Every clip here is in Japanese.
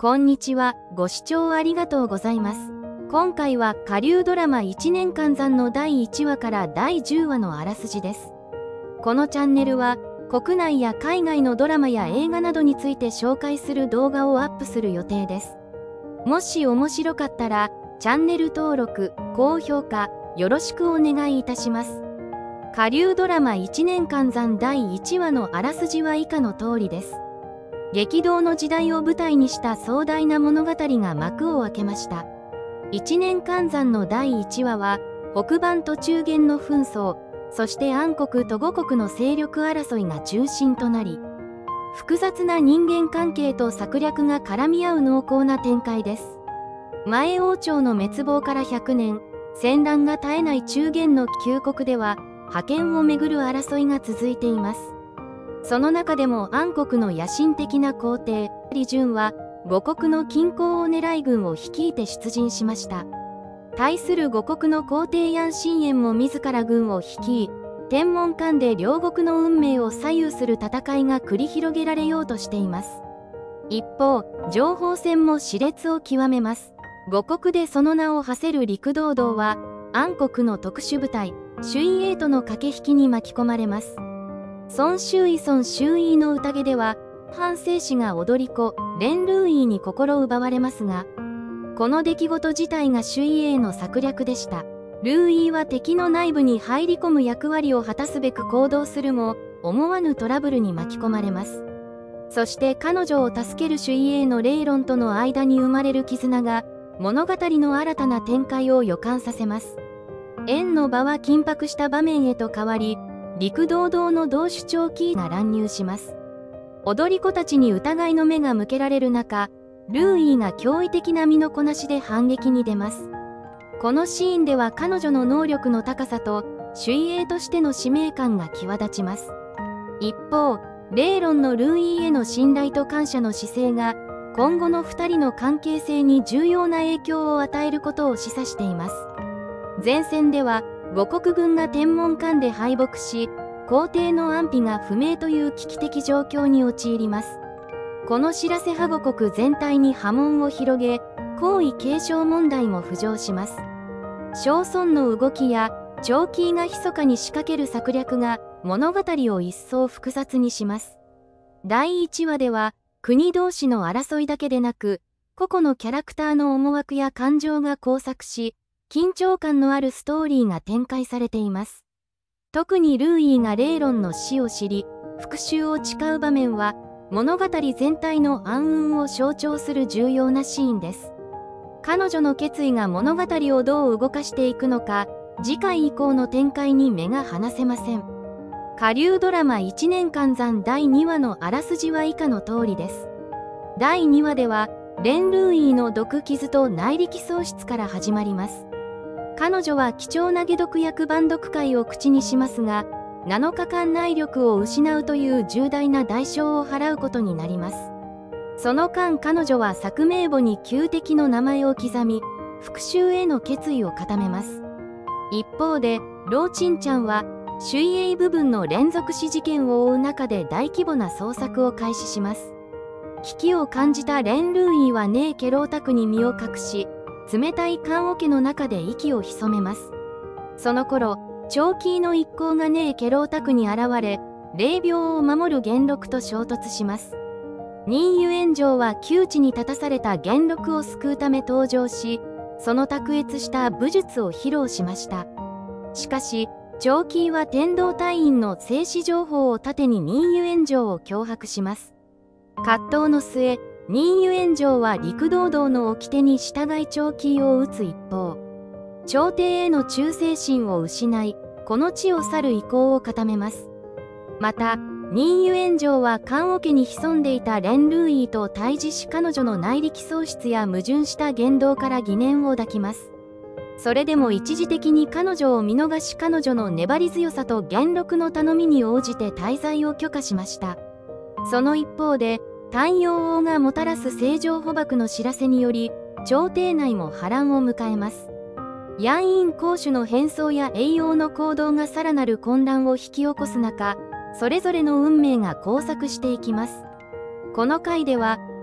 こんにちは。ご視聴ありがとうございます。今回は下流ドラマ1年間算の第1話から第10話のあらすじです。このチャンネルは国内や海外のドラマや映画などについて紹介する動画をアップする予定です。もし面白かったらチャンネル登録、高評価よろしくお願いいたします。下流ドラマ1年間算第1話のあらすじは以下の通りです。激動の時代を舞台にした壮大な物語が幕を開けました。1年間算の第1話は北蛮と中原の紛争、そして安国と五国の勢力争いが中心となり、複雑な人間関係と策略が絡み合う濃厚な展開です。前王朝の滅亡から100年、戦乱が絶えない中原の旧国では覇権をめぐる争いが続いています。その中でも安国の野心的な皇帝李順は五国の均衡を狙い軍を率いて出陣しました。対する五国の皇帝楊新円も自ら軍を率い、天文間で両国の運命を左右する戦いが繰り広げられようとしています。一方、情報戦も熾烈を極めます。五国でその名を馳せる陸道道は安国の特殊部隊朱英との駆け引きに巻き込まれます。孫周囲孫周囲の宴では范正氏が踊り子連ルーイに心奪われますが、この出来事自体が朱英の策略でした。ルーイは敵の内部に入り込む役割を果たすべく行動するも思わぬトラブルに巻き込まれます。そして彼女を助ける朱英のレイロンとの間に生まれる絆が物語の新たな展開を予感させます。縁の場は緊迫した場面へと変わり、陸道道の同主張キーが乱入します。踊り子たちに疑いの目が向けられる中、ルーイが驚異的な身のこなしで反撃に出ます。このシーンでは彼女の能力の高さと朱英としての使命感が際立ちます。一方、レイロンのルーイへの信頼と感謝の姿勢が今後の2人の関係性に重要な影響を与えることを示唆しています。前線では五国軍が天文間で敗北し、皇帝の安否が不明という危機的状況に陥ります。この知らせは五国全体に波紋を広げ、皇位継承問題も浮上します。商村の動きや長期が密かに仕掛ける策略が物語を一層複雑にします。第1話では国同士の争いだけでなく、個々のキャラクターの思惑や感情が交錯し、緊張感のあるストーリーが展開されています。特にルーイがレイロンの死を知り、復讐を誓う場面は、物語全体の暗雲を象徴する重要なシーンです。彼女の決意が物語をどう動かしていくのか、次回以降の展開に目が離せません。下流ドラマ1年間算第2話のあらすじは以下の通りです。第2話では、レン・ルーイの毒傷と内力喪失から始まります。彼女は貴重な解毒薬番読会を口にしますが、7日間内力を失うという重大な代償を払うことになります。その間彼女は作名簿に旧敵の名前を刻み、復讐への決意を固めます。一方で、ローチンちゃんは、朱英部分の連続死事件を追う中で大規模な捜索を開始します。危機を感じたレン・ルーイはネーケロー宅に身を隠し、冷たい棺桶の中で息を潜めます。その頃、長期の一行がネーケロー宅に現れ、霊廟を守る元禄と衝突します。任油炎上は窮地に立たされた元禄を救うため登場し、その卓越した武術を披露しました。しかし、長期は天道隊員の静止情報を盾に任油炎上を脅迫します。葛藤の末、任油炎上は陸道道の掟に従い長期を討つ一方、朝廷への忠誠心を失い、この地を去る意向を固めます。また、任油炎上は棺桶に潜んでいたレン・ルーイと対峙し彼女の内力喪失や矛盾した言動から疑念を抱きます。それでも一時的に彼女を見逃し彼女の粘り強さと元禄の頼みに応じて滞在を許可しました。その一方で、太陽王がもたらす政情捕獲の知らせにより、朝廷内も波乱を迎えます。ヤンイン公主の変装や栄養の行動がさらなる混乱を引き起こす中、それぞれの運命が交錯していきます。この回では、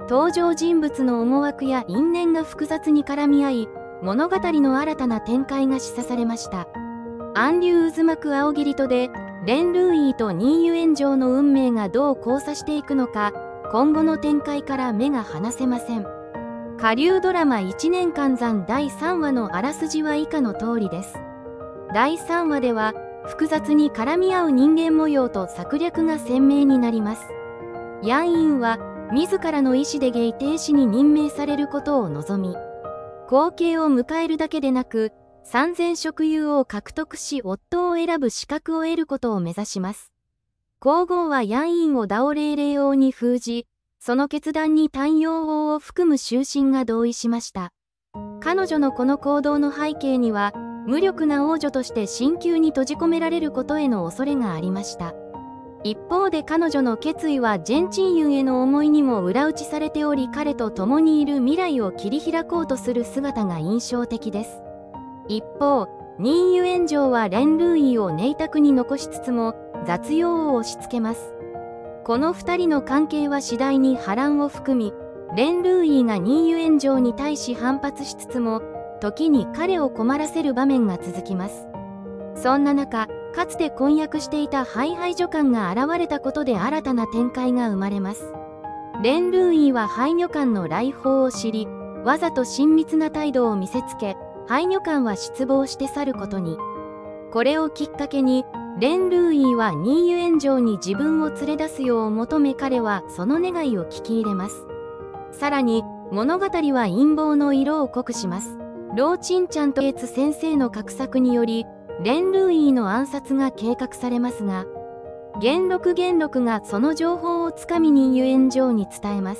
登場人物の思惑や因縁が複雑に絡み合い、物語の新たな展開が示唆されました。暗流渦巻く青霧戸で、レン・ルーイとニー・ユエン城の運命がどう交差していくのか、今後の展開から目が離せません。顆粒ドラマ1年間斬第3話のあらすじは以下の通りです。第3話では、複雑に絡み合う人間模様と策略が鮮明になります。ヤンインは、自らの意思でゲイ停止に任命されることを望み、後継を迎えるだけでなく、3000職有を獲得し夫を選ぶ資格を得ることを目指します。皇后はヤンインをダオレイレイ王に封じ、その決断にタンヨウ王を含む衆臣が同意しました。彼女のこの行動の背景には、無力な王女として神宮に閉じ込められることへの恐れがありました。一方で彼女の決意はジェンチンユンへの思いにも裏打ちされており、彼と共にいる未来を切り開こうとする姿が印象的です。一方、ニー・ユエン城はレン・ルーイを寧卓に残しつつも雑用を押し付けます。この2人の関係は次第に波乱を含み、レン・ルーイがニー・ユエン城に対し反発しつつも、時に彼を困らせる場面が続きます。そんな中、かつて婚約していたハイハイ女官が現れたことで新たな展開が生まれます。レン・ルーイはハイ女官の来訪を知り、わざと親密な態度を見せつけ、ハイ女官は失望して去ることに。これをきっかけに、レン・ルーイはニー・ユエン城に自分を連れ出すよう求め、彼はその願いを聞き入れます。さらに、物語は陰謀の色を濃くします。ローチンちゃんとエツ先生の画策により、レン・ルーイの暗殺が計画されますが、元禄がその情報をつかみにユエン城に伝えます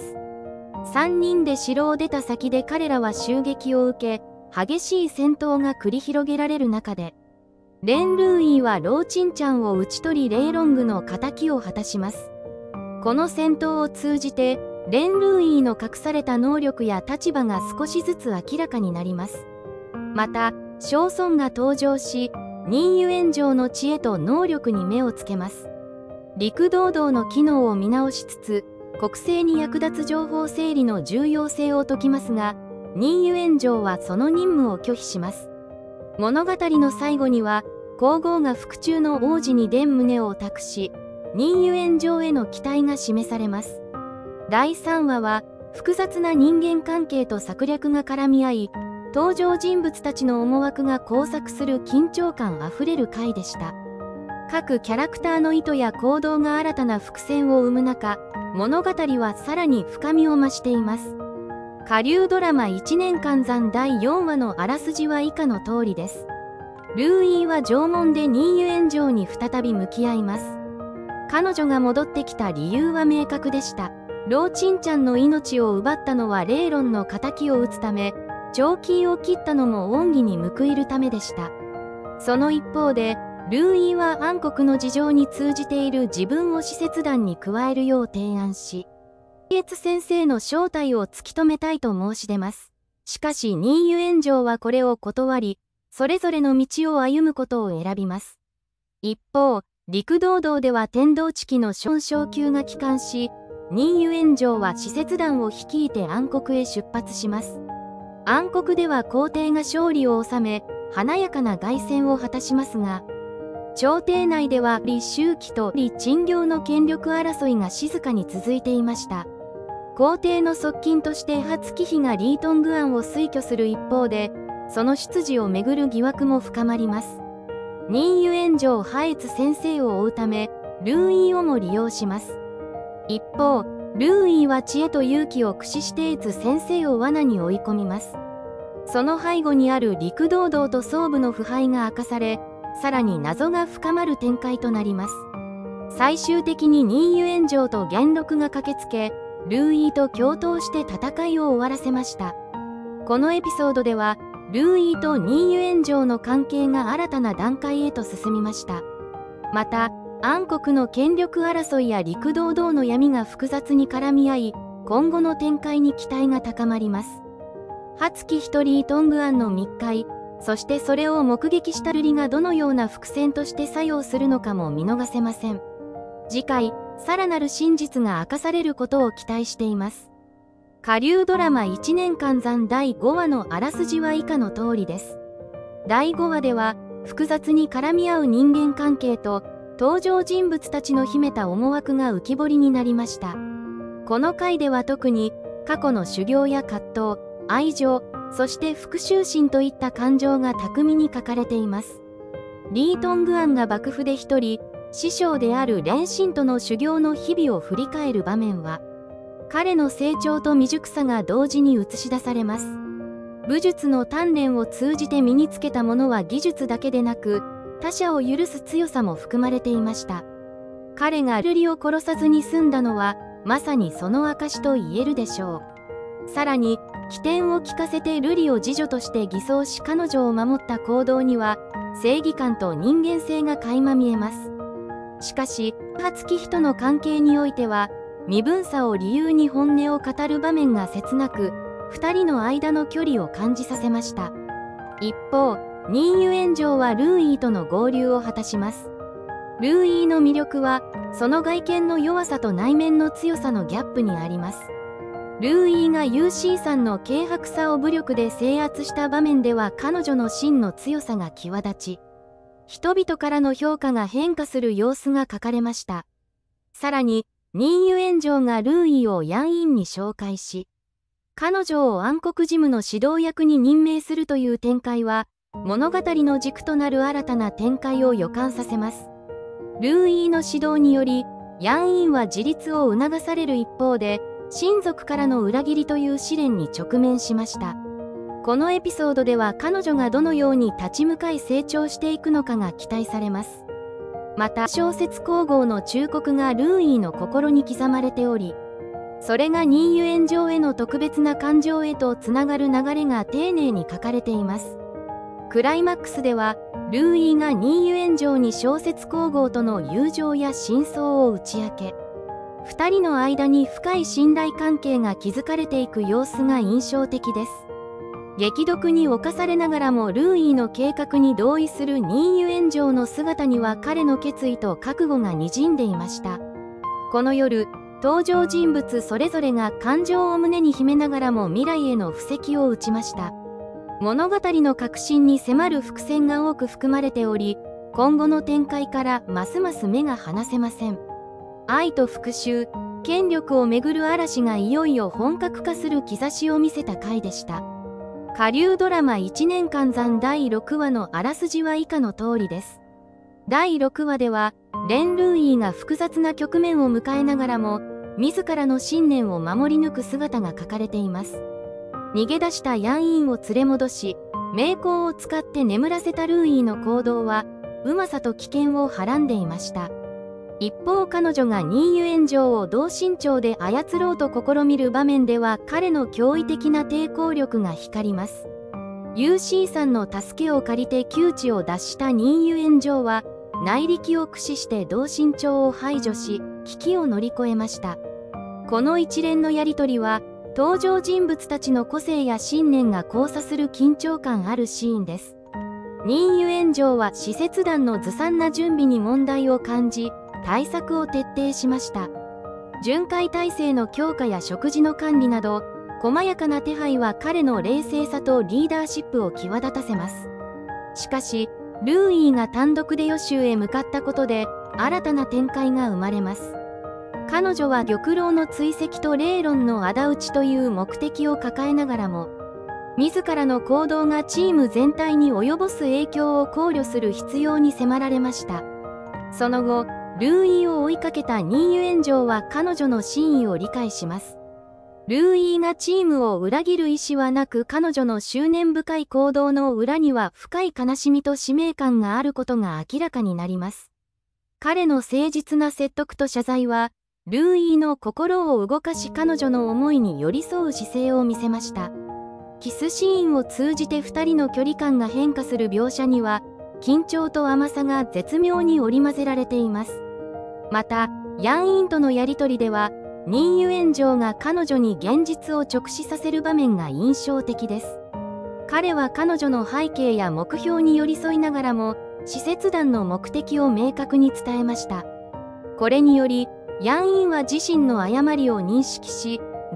。3人で城を出た先で彼らは襲撃を受け、激しい戦闘が繰り広げられる中で、レン・ルーイはローチンちゃんを討ち取りレイロングの仇を果たします。この戦闘を通じて、レン・ルーイの隠された能力や立場が少しずつ明らかになります。また、ショーソンが登場し、ニー・ユエン城の知恵と能力に目をつけます。陸道道の機能を見直しつつ、国政に役立つ情報整理の重要性を説きますが、ニー・ユエン城はその任務を拒否します。物語の最後には、皇后が腹中の王子に伝旨を託し、ニー・ユエン城への期待が示されます。第3話は、複雑な人間関係と策略が絡み合い、登場人物たちの思惑が交錯する緊張感あふれる回でした。各キャラクターの意図や行動が新たな伏線を生む中、物語はさらに深みを増しています。顆粒ドラマ1年間斬第4話のあらすじは以下の通りです。ルーイは縄文でニー・ユエン城に再び向き合います。彼女が戻ってきた理由は明確でした。ローチンちゃんの命を奪ったのはレイロンの仇を討つため、長期を切ったのも恩義に報いるためでした。その一方で、ルーイは暗黒の事情に通じている自分を使節団に加えるよう提案し、エツ先生の正体を突き止めたいと申し出ます。しかしニー・ユエン城はこれを断り、それぞれの道を歩むことを選びます。一方、陸道道では天道地期のション昇級が帰還し、ニー・ユエン城は使節団を率いて暗黒へ出発します。暗黒では皇帝が勝利を収め、華やかな凱旋を果たしますが、朝廷内では李周期と李珍行の権力争いが静かに続いていました。皇帝の側近として初貴妃がリートングアンを推挙する一方で、その出自をめぐる疑惑も深まります。ニー・ユエン城ハエツ先生を追うため、ルーイをも利用します。一方、ルーイは知恵と勇気を駆使してエツ先生を罠に追い込みます。その背後にある陸道道と総部の腐敗が明かされ、さらに謎が深まる展開となります。最終的にニー・ユエン城と元禄が駆けつけ、ルーイと共闘して戦いを終わらせました。このエピソードでは、ルーイとニー・ユエン城の関係が新たな段階へと進みました。また、暗黒の権力争いや陸道道の闇が複雑に絡み合い、今後の展開に期待が高まります。初期一人トングアンの密会、そしてそれを目撃したルリがどのような伏線として作用するのかも見逃せません。次回、さらなる真実が明かされることを期待しています。 下流ドラマ1年間残第5話のあらすじは以下の通りです。第5話では、複雑に絡み合う人間関係と、登場人物たちの秘めた思惑が浮き彫りになりました。この回では特に、過去の修行や葛藤、愛情、そして復讐心といった感情が巧みに書かれています。リー・トングアンが幕府で一人、師匠である蓮心との修行の日々を振り返る場面は、彼の成長と未熟さが同時に映し出されます。武術の鍛錬を通じて身につけたものは技術だけでなく、他者を許す強さも含まれていました。彼が瑠璃を殺さずに済んだのは、まさにその証と言えるでしょう。さらに、機転を利かせて瑠璃を次女として偽装し彼女を守った行動には、正義感と人間性が垣間見えます。しかし、初期との関係においては、身分差を理由に本音を語る場面が切なく、二人の間の距離を感じさせました。一方、ニンユエンジョーはルーイーとの合流を果たします。ルーイーの魅力は、その外見の弱さと内面の強さのギャップにあります。ルーイーがユーシーさんの軽薄さを武力で制圧した場面では彼女の真の強さが際立ち、人々からの評価が変化する様子が書かれました。さらに、ニンユエンジョーがルーイーをヤンインに紹介し、彼女を暗黒事務の指導役に任命するという展開は、物語の軸となる新たな展開を予感させます。ルーイーの指導により、ヤンインは自立を促される一方で、親族からの裏切りという試練に直面しました。このエピソードでは彼女がどのように立ち向かい成長していくのかが期待されます。また小説皇后の忠告がルーイーの心に刻まれており、それがニンユエンジョーへの特別な感情へとつながる流れが丁寧に書かれています。クライマックスでは、ルーイーがニンユエンジョーに小説皇后との友情や真相を打ち明け、二人の間に深い信頼関係が築かれていく様子が印象的です。激毒に侵されながらもルーイーの計画に同意するニンユエンジョーの姿には彼の決意と覚悟がにじんでいました。この夜、登場人物それぞれが感情を胸に秘めながらも未来への布石を打ちました。物語の核心に迫る伏線が多く含まれており、今後の展開からますます目が離せません。愛と復讐、権力をめぐる嵐がいよいよ本格化する兆しを見せた回でした。下流ドラマ1年間残第6話のあらすじは以下の通りです。第6話では、レン・ルーイーが複雑な局面を迎えながらも、自らの信念を守り抜く姿が書かれています。逃げ出したヤンインを連れ戻し、冥考を使って眠らせたルーイーの行動は、うまさと危険をはらんでいました。一方彼女がニンユエンジョーを同心長で操ろうと試みる場面では彼の驚異的な抵抗力が光ります。ユーシーさんの助けを借りて窮地を脱したニンユエンジョーは内力を駆使して同心長を排除し危機を乗り越えました。この一連のやりとりは登場人物たちの個性や信念が交差する緊張感あるシーンです。ニンユエンジョーは使節団のずさんな準備に問題を感じ対策を徹底しました。巡回体制の強化や食事の管理など細やかな手配は彼の冷静さとリーダーシップを際立たせます。しかしルーイーが単独で予習へ向かったことで新たな展開が生まれます。彼女は玉露の追跡と霊論の仇討ちという目的を抱えながらも自らの行動がチーム全体に及ぼす影響を考慮する必要に迫られました。その後ルーイーを追いかけたニンユエンジョーは彼女の真意を理解します。ルーイーがチームを裏切る意思はなく彼女の執念深い行動の裏には深い悲しみと使命感があることが明らかになります。彼の誠実な説得と謝罪はルーイーの心を動かし彼女の思いに寄り添う姿勢を見せました。キスシーンを通じて2人の距離感が変化する描写には緊張と甘さが絶妙に織り交ぜられています。また、ヤンインとのやりとりでは、ニンユエンジョーが彼女に現実を直視させる場面が印象的です。彼は彼女の背景や目標に寄り添いながらも、使節団の目的を明確に伝えました。これにより、ヤンインは自身の誤りを認識し、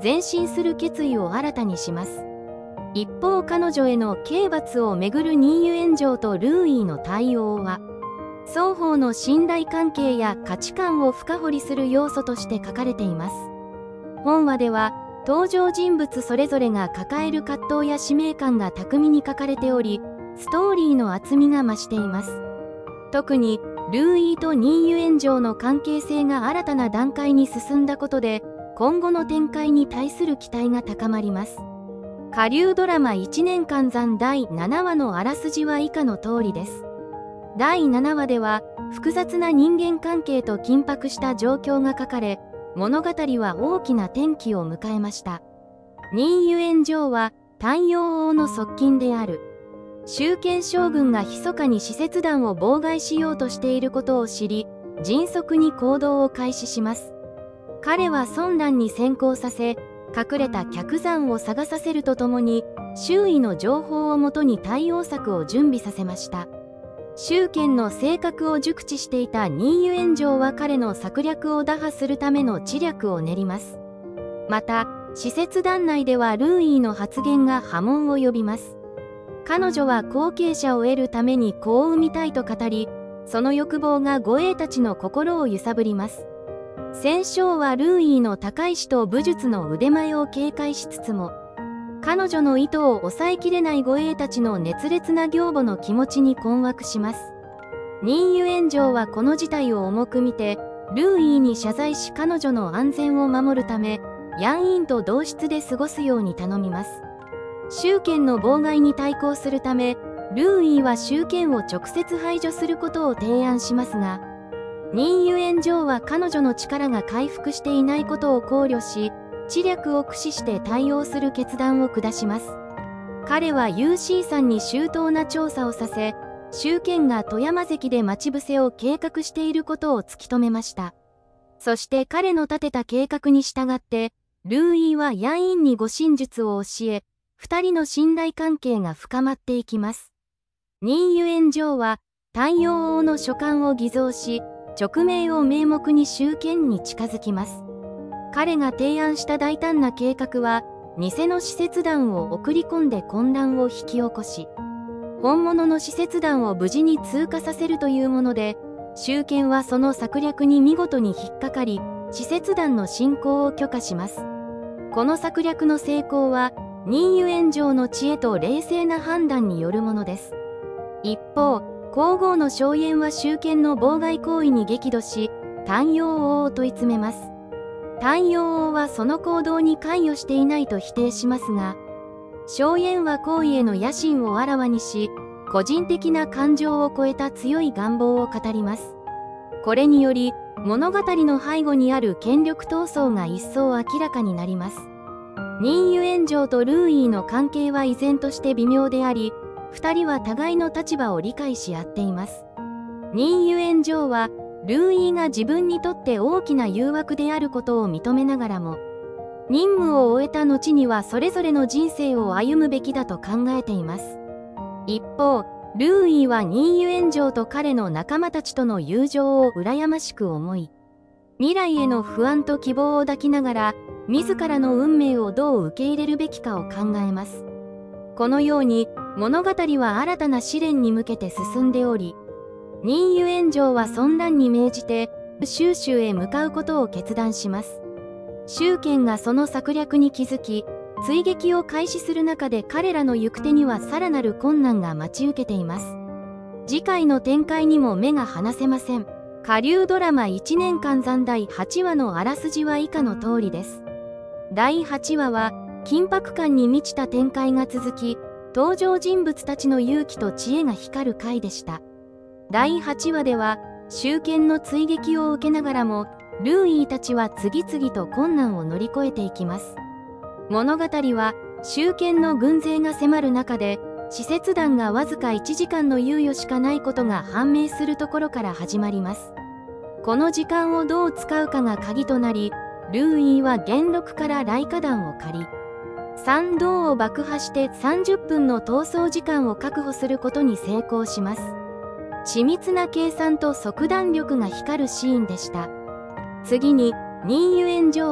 前進する決意を新たにします。一方、彼女への刑罰をめぐる任意炎上とルーイの対応は、双方の信頼関係や価値観を深掘りする要素として書かれています。本話では登場人物それぞれが抱える葛藤や使命感が巧みに書かれており、ストーリーの厚みが増しています。特にルーイと任意炎上の関係性が新たな段階に進んだことで、今後の展開に対する期待が高まります。顆粒ドラマ1年間残第7話のあらすじは以下の通りです。第7話では複雑な人間関係と緊迫した状況が書かれ、物語は大きな転機を迎えました。任意炎上は単陽王の側近である周見将軍が密かに使節団を妨害しようとしていることを知り、迅速に行動を開始します。彼は孫蘭に先行させ、隠れた客山を探させるとともに、周囲の情報をもとに対応策を準備させました。周見の性格を熟知していた任意炎上は彼の策略を打破するための知略を練ります。また、使節団内ではルーイの発言が波紋を呼びます。彼女は後継者を得るために子を産みたいと語り、その欲望が護衛たちの心を揺さぶります。戦勝はルーイの高い師と武術の腕前を警戒しつつも、彼女の意図を抑えきれない護衛たちの熱烈な仰母の気持ちに困惑します。任意炎上はこの事態を重く見て、ルーイに謝罪し彼女の安全を守るため、ヤンインと同室で過ごすように頼みます。周見の妨害に対抗するため、ルーイは周見を直接排除することを提案しますが、任意炎上は彼女の力が回復していないことを考慮し、知略を駆使して対応する決断を下します。彼は UC さんに周到な調査をさせ、周見が富山関で待ち伏せを計画していることを突き止めました。そして彼の立てた計画に従って、ルーイはヤンインに護身術を教え、二人の信頼関係が深まっていきます。任意炎上は単陽王の書簡を偽造し、勅命を名目に周見に近づきます。彼が提案した大胆な計画は、偽の使節団を送り込んで混乱を引き起こし、本物の使節団を無事に通過させるというもので、周見はその策略に見事に引っかかり、使節団の進行を許可します。この策略の成功は、任意炎上の知恵と冷静な判断によるものです。一方、皇后の荘園は周見の妨害行為に激怒し、単陽王を問い詰めます。単陽王はその行動に関与していないと否定しますが、荘園は行為への野心をあらわにし、個人的な感情を超えた強い願望を語ります。これにより、物語の背後にある権力闘争が一層明らかになります。任意炎上とルーイの関係は依然として微妙であり、二人は互いの立場を理解し合っています。任意炎上は、ルーイが自分にとって大きな誘惑であることを認めながらも、任務を終えた後にはそれぞれの人生を歩むべきだと考えています。一方、ルーイは任意炎上と彼の仲間たちとの友情を羨ましく思い、未来への不安と希望を抱きながら、自らの運命をどう受け入れるべきかを考えます。このように、物語は新たな試練に向けて進んでおり、任意炎上は孫蘭に命じて、周州へ向かうことを決断します。周見がその策略に気づき、追撃を開始する中で彼らの行く手にはさらなる困難が待ち受けています。次回の展開にも目が離せません。顆粒ドラマ1年間残第8話のあらすじは以下の通りです。第8話は、緊迫感に満ちた展開が続き、登場人物たちの勇気と知恵が光る回でした。第8話では、周見の追撃を受けながらも、ルーイたちは次々と困難を乗り越えていきます。物語は、周見の軍勢が迫る中で、使節団がわずか1時間の猶予しかないことが判明するところから始まります。この時間をどう使うかが鍵となり、ルーイは元禄から雷火弾を借り、参道を爆破して30分の逃走時間を確保することに成功します。緻密な計算と即断力が光るシーンでした。次に、任意炎上は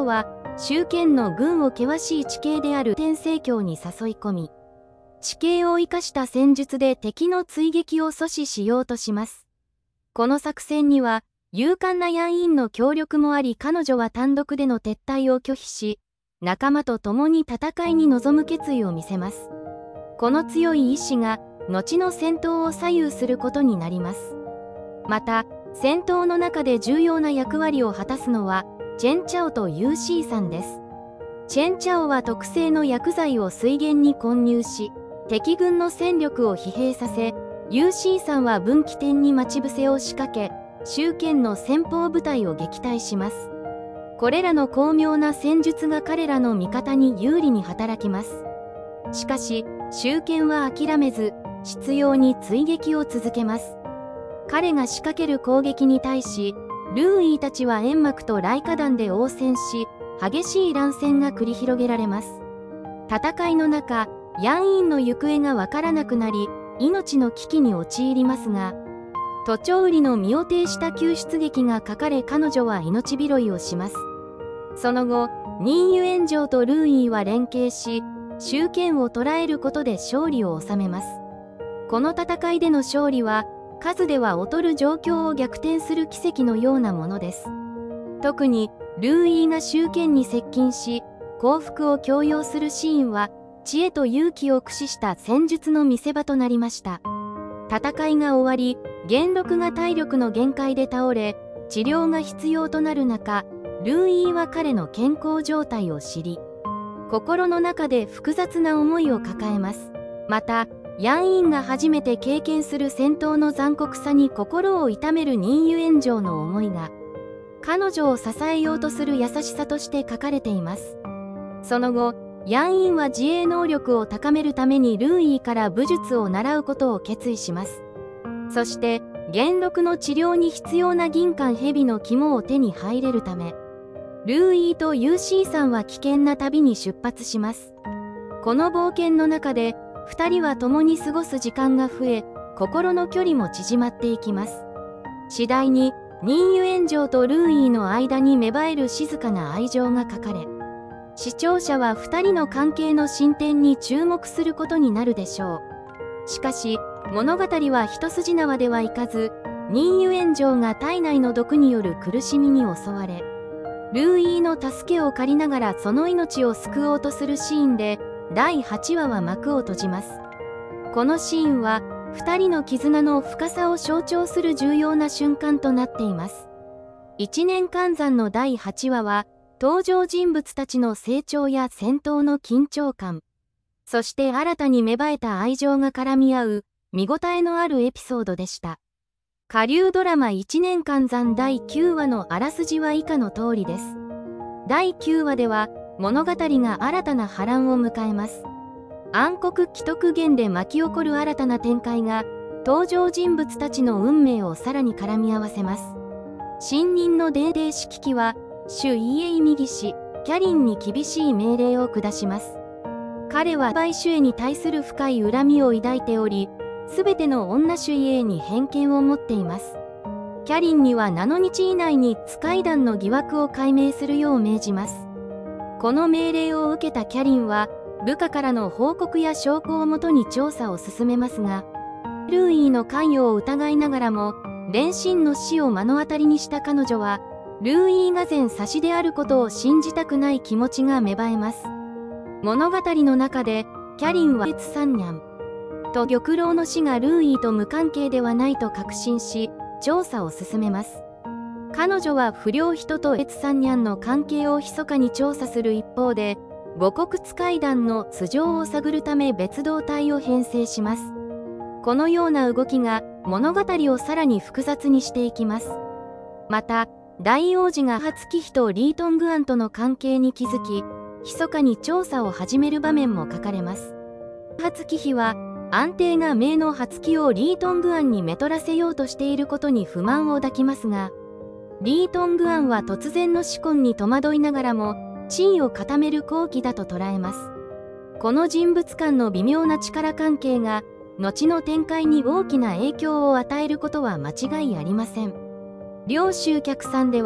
周建の軍を険しい地形である天聖峡に誘い込み、地形を生かした戦術で敵の追撃を阻止しようとします。この作戦には勇敢なヤンインの協力もあり、彼女は単独での撤退を拒否し、仲間と共に戦いに臨む決意を見せます。この強い意志が後の戦闘を左右することになります。また、戦闘の中で重要な役割を果たすのはチェンチャオとユーシーさんです。チェンチャオは特製の薬剤を水源に混入し、敵軍の戦力を疲弊させ、ユーシーさんは分岐点に待ち伏せを仕掛け、周建の先鋒部隊を撃退します。これらの巧妙な戦術が彼らの味方に有利に働きます。しかし、周建は諦めず、執拗に追撃を続けます。彼が仕掛ける攻撃に対し、ルーイーたちは煙幕と雷火弾で応戦し、激しい乱戦が繰り広げられます。戦いの中、ヤンインの行方がわからなくなり、命の危機に陥りますが、都庁売の身を挺した救出劇が書かれ、彼女は命拾いをします。その後、ニンユエン城とルーイーは連携し、周建を捕らえることで勝利を収めます。この戦いでの勝利は、数では劣る状況を逆転する奇跡のようなものです。特に、ルーイーが周建に接近し、降伏を強要するシーンは、知恵と勇気を駆使した戦術の見せ場となりました。戦いが終わり、元禄が体力の限界で倒れ、治療が必要となる中、ルーイーは彼の健康状態を知り、心の中で複雑な思いを抱えます。また、ヤンインが初めて経験する戦闘の残酷さに心を痛めるニンユエン城の思いが、彼女を支えようとする優しさとして書かれています。その後、ヤンインは自衛能力を高めるためにルーイーから武術を習うことを決意します。そして、元禄の治療に必要な銀冠蛇の肝を手に入れるため、ルーイーとユーシーさんは危険な旅に出発します。この冒険の中で、2人は共に過ごす時間が増え、心の距離も縮まっていきます。次第に、ニンユエン城とルーイーの間に芽生える静かな愛情が書かれ、視聴者は2人の関係の進展に注目することになるでしょう。しかし、物語は一筋縄ではいかず、ニンユエン城が体内の毒による苦しみに襲われ、ルーイーの助けを借りながらその命を救おうとするシーンで、第8話は幕を閉じます。このシーンは、2人の絆の深さを象徴する重要な瞬間となっています。一年換算の第8話は、登場人物たちの成長や戦闘の緊張感、そして新たに芽生えた愛情が絡み合う、見応えのあるエピソードでした。顆粒ドラマ一年換算第9話のあらすじは以下の通りです。第9話では、物語が新たな波乱を迎えます。暗黒既得元で巻き起こる新たな展開が、登場人物たちの運命をさらに絡み合わせます。新任のデーデーシキキは、主イエイミギ氏、キャリンに厳しい命令を下します。彼はバイシュエに対する深い恨みを抱いており、すべての女主イエに偏見を持っています。キャリンには7日以内にスカイ団の疑惑を解明するよう命じます。この命令を受けたキャリンは、部下からの報告や証拠をもとに調査を進めますが、ルーイーの関与を疑いながらも、蓮心の死を目の当たりにした彼女は、ルーイーが前差しであることを信じたくない気持ちが芽生えます。物語の中で、キャリンはエツサンニャンと玉老の死がルーイーと無関係ではないと確信し、調査を進めます。彼女は不良人とエツサンニャンの関係を密かに調査する一方で、五穀使い団の素性を探るため別動隊を編成します。このような動きが物語をさらに複雑にしていきます。また、大王子がハツキヒとリートングアンとの関係に気づき、密かに調査を始める場面も書かれます。ハツキヒは、安定が姪のハツキをリートングアンにめとらせようとしていることに不満を抱きますが、リートングアンは突然の死婚に戸惑いながらも、地位を固める好機だと捉えます。この人物間の微妙な力関係が、後の展開に大きな影響を与えることは間違いありません。両集客さんでは、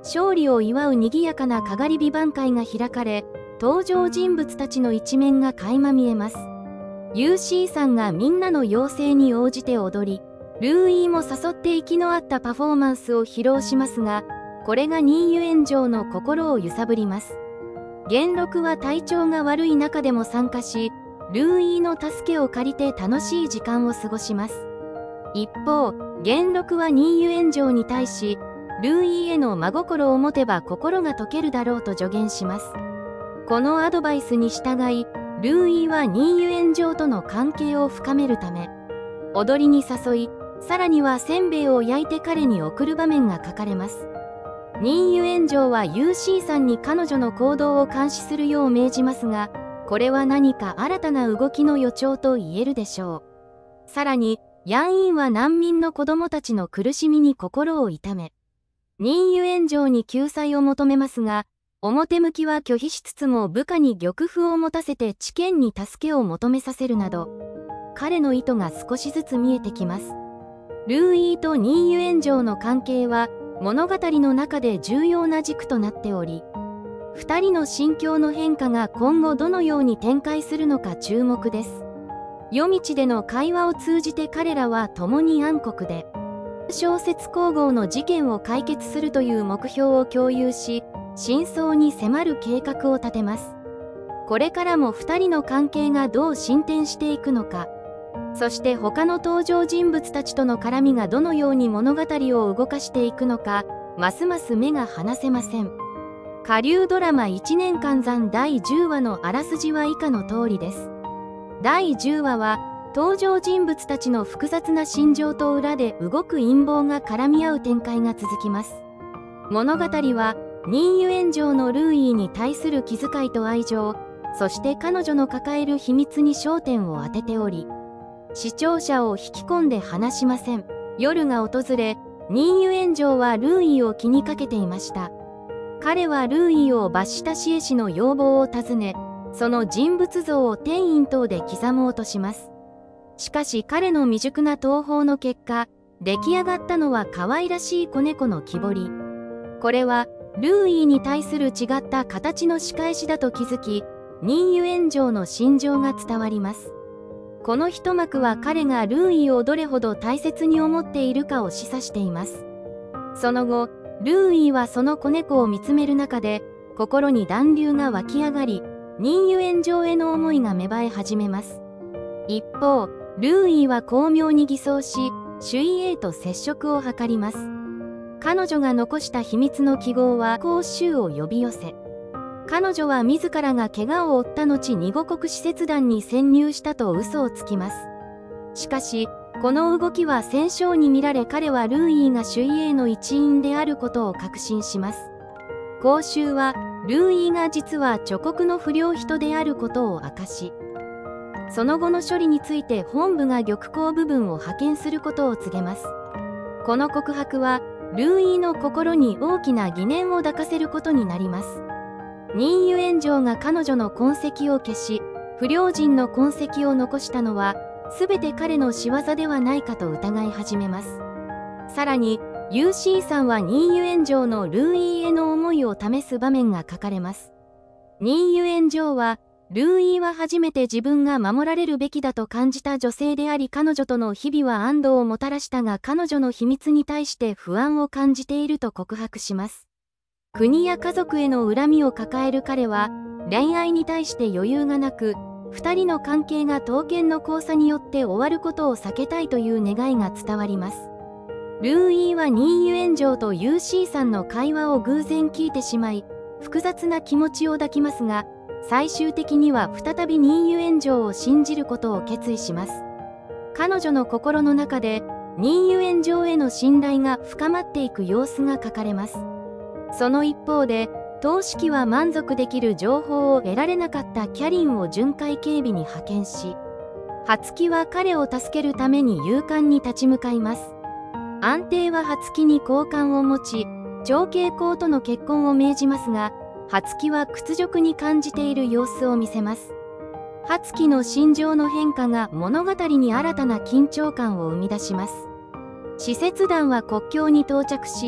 勝利を祝う賑やかなかがり火晩会が開かれ、登場人物たちの一面が垣間見えます。ユーシーさんがみんなの要請に応じて踊り、ルーイーも誘って息の合ったパフォーマンスを披露しますが、これがニーユエン城の心を揺さぶります。元禄は体調が悪い中でも参加し、ルーイーの助けを借りて楽しい時間を過ごします。一方、元禄はニーユエン城に対し、ルーイーへの真心を持てば心が解けるだろうと助言します。このアドバイスに従い、ルーイーはニーユエン城との関係を深めるため、踊りに誘い、さらにはせんべいを焼いて彼に送る場面が書かれます。ニーユエン城はユーシーさんに彼女の行動を監視するよう命じますが、これは何か新たな動きの予兆と言えるでしょう。さらに、ヤンインは難民の子供たちの苦しみに心を痛め、ニーユエン城に救済を求めますが、表向きは拒否しつつも部下に玉譜を持たせて知見に助けを求めさせるなど、彼の意図が少しずつ見えてきます。ルーイーとニーユエン城の関係は物語の中で重要な軸となっており、2人の心境の変化が今後どのように展開するのか注目です。夜道での会話を通じて彼らは共に暗黒で、小説皇后の事件を解決するという目標を共有し、真相に迫る計画を立てます。これからも2人の関係がどう進展していくのか、そして他の登場人物たちとの絡みがどのように物語を動かしていくのか、ますます目が離せません。顆粒ドラマ1年間残第10話のあらすじは以下の通りです。第10話は、登場人物たちの複雑な心情と裏で動く陰謀が絡み合う展開が続きます。物語は、ニーユエン城のルーイーに対する気遣いと愛情、そして彼女の抱える秘密に焦点を当てており、視聴者を引き込んで離しません。夜が訪れ、ニーユエン城はルーイーを気にかけていました。彼はルーイーを罰したシエ氏の要望を尋ね、その人物像を天陰刀で刻もうとします。しかし彼の未熟な東方の結果、出来上がったのは可愛らしい子猫の木彫り。これは、ルーイーに対する違った形の仕返しだと気づき、ニーユエン城の心情が伝わります。この一幕は彼がルーイーをどれほど大切に思っているかを示唆しています。その後、ルーイーはその子猫を見つめる中で、心に暖流が湧き上がり、ニーユエン城への思いが芽生え始めます。一方、ルーイーは巧妙に偽装し、シュイエイと接触を図ります。彼女が残した秘密の記号は公衆を呼び寄せ、彼女は自らが怪我を負った後に護国使節団に潜入したと嘘をつきます。しかし、この動きは戦勝に見られ彼はルーイーがシュイエイの一員であることを確信します。公衆は、ルーイーが実は著国の不良人であることを明かし、その後の処理について本部が玉鋼部分を派遣することを告げます。この告白は、ルーイーの心に大きな疑念を抱かせることになります。ニーユエン城が彼女の痕跡を消し、不良人の痕跡を残したのは、すべて彼の仕業ではないかと疑い始めます。さらに、ユーシーさんはニーユエン城のルーイーへの思いを試す場面が書かれます。ニーユエン城は、ルーイーは初めて自分が守られるべきだと感じた女性であり彼女との日々は安堵をもたらしたが彼女の秘密に対して不安を感じていると告白します。国や家族への恨みを抱える彼は恋愛に対して余裕がなく2人の関係が刀剣の交差によって終わることを避けたいという願いが伝わります。ルーイーはニーユエン城とユーシーさんの会話を偶然聞いてしまい複雑な気持ちを抱きますが最終的には再びニーユエン城を信じることを決意します。彼女の心の中でニーユエン城への信頼が深まっていく様子が書かれます。その一方で、トウシキは満足できる情報を得られなかったキャリンを巡回警備に派遣し、ハツキは彼を助けるために勇敢に立ち向かいます。安定はハツキに好感を持ち、長慶公との結婚を命じますが、ハツキは屈辱に感じている様子を見せます。ハツキの心情の変化が物語に新たな緊張感を生み出します。使節団は国境に到着し、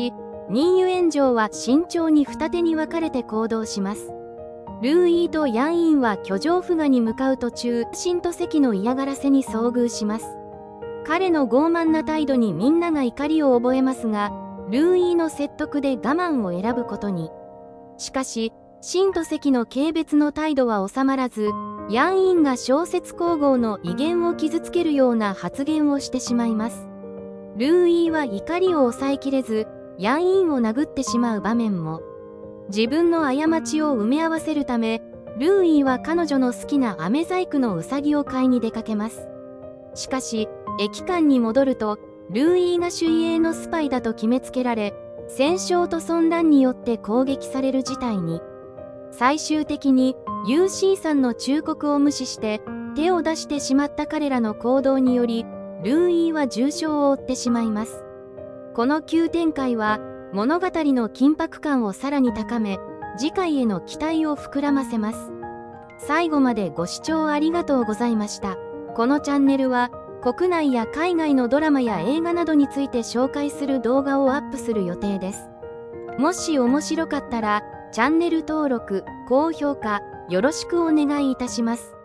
ニーユエン城は慎重に二手に分かれて行動します。ルーイーとヤンインは居城フガに向かう途中、シント関の嫌がらせに遭遇します。彼の傲慢な態度にみんなが怒りを覚えますが、ルーイーの説得で我慢を選ぶことに。しかし、シント関の軽蔑の態度は収まらず、ヤンインが小説皇后の威厳を傷つけるような発言をしてしまいます。ルーイーは怒りを抑えきれず、ヤンインを殴ってしまう場面も。自分の過ちを埋め合わせるため、ルーイーは彼女の好きな飴細工のウサギを買いに出かけます。しかし、駅間に戻ると、ルーイーが守衛のスパイだと決めつけられ、戦勝と混乱によって攻撃される事態に。最終的に、ユーシーさんの忠告を無視して、手を出してしまった彼らの行動により、ルーイーは重傷を負ってしまいます。この急展開は、物語の緊迫感をさらに高め、次回への期待を膨らませます。最後までご視聴ありがとうございました。このチャンネルは、国内や海外のドラマや映画などについて紹介する動画をアップする予定です。もし面白かったら、チャンネル登録、高評価、よろしくお願いいたします。